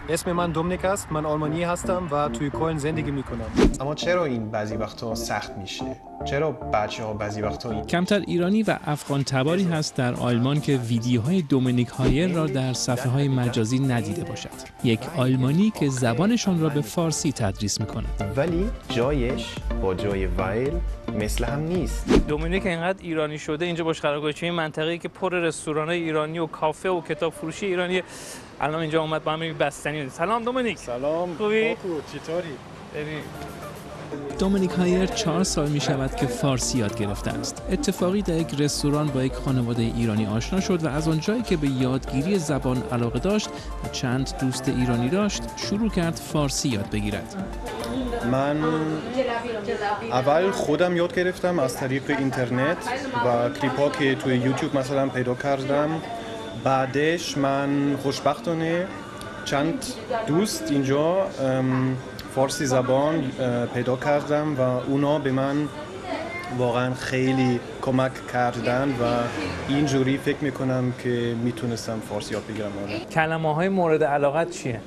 اسم من دومینیک است. من آلمانی هستم و توی کلن زندگی میکنم. اما چرا این بعضی وقتا سخت میشه؟ چرا بچه‌ها بعضی وقتا کمتر ایرانی و افغان تباری هست در آلمان که ویدیوهای دومینیک هایر را در صفحه‌های مجازی ندیده باشد. یک آلمانی که زبانشان را به فارسی تدریس می‌کند. ولی جایش با جای وایل مثل هم نیست. دومینیک اینقدر ایرانی شده اینجا باش قرار گذاشته، این منطقه‌ای که پر رستوران‌های ایرانی و کافه و کتاب فروشی ایرانی. الان اینجا اومد با هم بستنی. سلام دومینیک. سلام. خوبی؟ چطوری؟ دومینیک هایر 4 سال می شود که فارسی یاد گرفته است. اتفاقی در یک رستوران با یک خانواده ایرانی آشنا شد و از آنجایی که به یادگیری زبان علاقه داشت و چند دوست ایرانی داشت، شروع کرد فارسی یاد بگیرد. من اول خودم یاد گرفتم از طریق اینترنت و کلیپ ها که توی یوتیوب مثلا پیدا کردم. بعدش من خوشبختانه چند دوست اینجا فارسی زبان پیدا کردم و اونا به من واقعا خیلی کمک کردن و اینجوری فکر میکنم که میتونستم فارسی یاد بگیرم. کلمه‌های مورد علاقت چیه؟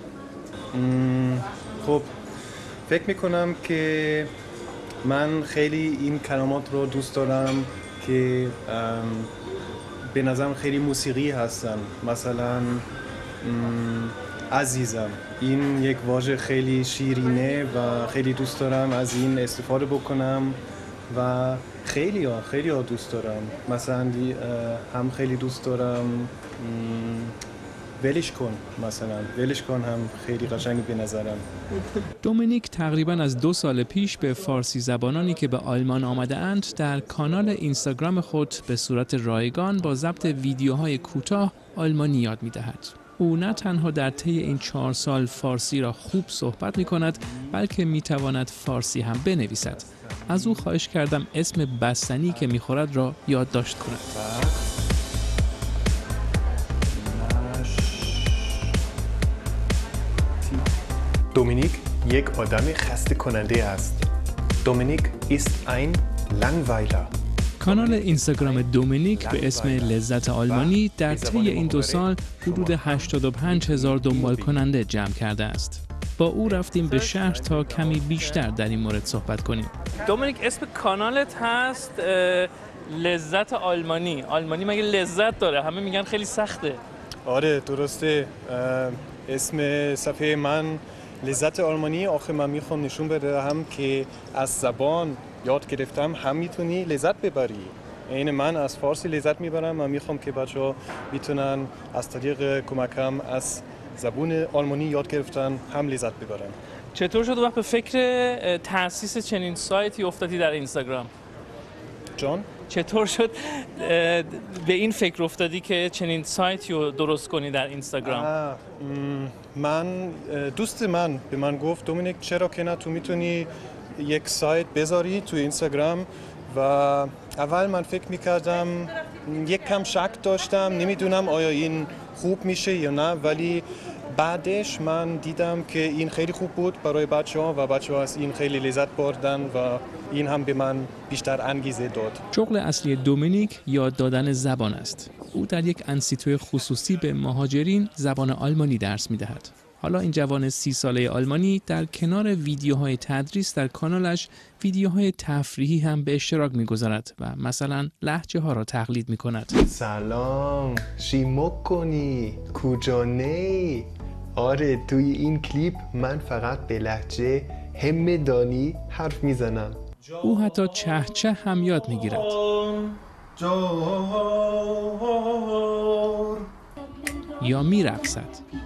خب فکر میکنم که من خیلی این کلمات رو دوست دارم که به نظرم خیلی موسیقی هستن. مثلا عزیزم، این یک واژه خیلی شیرینه و خیلی دوست دارم از این استفاده بکنم و خیلی ها دوست دارم. مثلا هم خیلی دوست دارم ولش کن، مثلا ولش کن هم خیلی قشنگ به نظرم. دومینیک تقریباً از 2 سال پیش به فارسی زبانانی که به آلمان آمده اند در کانال اینستاگرام خود به صورت رایگان با ضبط ویدیوهای کوتاه آلمانی یاد می‌دهد. او نه تنها در طی این 4 سال فارسی را خوب صحبت می‌کند، بلکه می‌تواند فارسی هم بنویسد. از او خواهش کردم اسم بستنی که می‌خورد را یادداشت کند. دومینیک یک آدم خسته کننده است. دومینیک ist ein Langweiler. کانال اینستاگرام دومینیک به اسم لذت آلمانی در طی این 2 سال حدود 85,000 دنبال کننده جمع کرده است. با او رفتیم به شهر تا کمی بیشتر در این مورد صحبت کنیم. دومینیک اسم کانالت هست لذت آلمانی. آلمانی مگه لذت داره؟ همه میگن خیلی سخته. آره درسته. اسم صفحه من لذت آلمانی. آخه من میخوام نشون بدهم که از زبان یاد گرفتم هم میتونی لذت ببری. این من از فارسی لذت میبرم. من میخوام که بچه‌ها میتونن از طریق کمکم از زبان آلمانی یاد گرفتن هم لذت ببرن. چطور شد وقت به فکر تأسیس چنین سایتی افتادی در اینستاگرام؟ جان؟ چطور شد به این فکر افتادی که چنین سایتی رو درست کنی در اینستاگرام؟ دوست من به من گفت دومینیک چرا که نه تو میتونی یک سایت بذاری تو اینستاگرام و اول من فکر میکردم یک کم شک داشتم، نمیدونم آیا این خوب میشه یا نه، ولی بعدش من دیدم که این خیلی خوب بود برای بچه‌ها و بچه‌ها از این خیلی لذت بردن و این هم به من بیشتر انگیزه داد. شغل اصلی دومینیک یاد دادن زبان است. او در یک انسیتو خصوصی به مهاجرین زبان آلمانی درس می‌دهد. حالا این جوان 30 ساله آلمانی در کنار ویدیوهای تدریس در کانالش ویدیوهای تفریحی هم به اشتراک می‌گذارد و مثلا لهجه ها را تقلید می‌کند. سلام، شیموک کنی، کجا نی؟ آره توی این کلیپ من فقط به لهجه همدانی حرف میزنم. او حتی چهچه هم یاد می‌گیرد. یا می‌رقصد.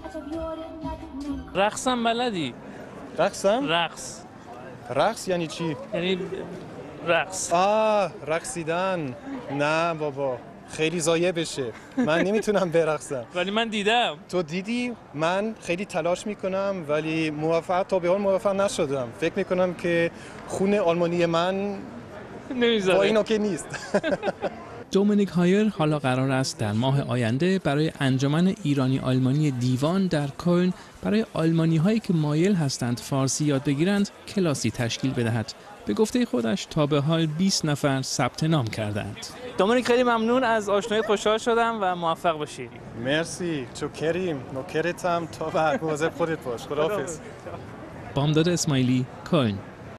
رقصم بلدی؟ رقصم؟ رقص یعنی چی؟ یعنی رقص. رقصیدن. نه بابا خیلی ضایع بشه. من نمیتونم برقصم. ولی من دیدم. تو دیدی؟ من خیلی تلاش میکنم ولی تا به حال موفق نشدم. فکر میکنم که خون آلمانی من نمیذاره. با این اوکی نیست. دومینیک هایر حالا قرار است در ماه آینده برای انجمن ایرانی آلمانی دیوان در کلن برای آلمانی هایی که مایل هستند فارسی یاد بگیرند کلاسی تشکیل بدهد به گفته خودش تا به حال 20 نفر ثبت نام کردند. دومینیک خیلی ممنون از آشناییت، خوشحال شدم و موفق باشی. مرسی، چوکریم، نوکرتم، تا بعد مواظب خودت باش. خداحافظ. بامداد اسماعیلی، کلن.